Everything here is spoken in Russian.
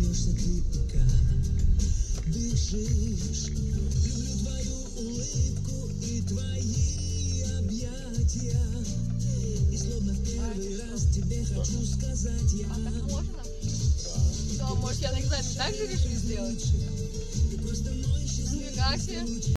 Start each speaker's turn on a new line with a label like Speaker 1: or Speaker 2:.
Speaker 1: смеешься ты пока дышишь. Люблю твою улыбку и твои объятия. И словно в первый раз тебе хочу сказать я.
Speaker 2: А так можно? Да. Может, я на экзамен так же решил сделать?
Speaker 1: Ты просто мой счастливый
Speaker 2: Нифига себе.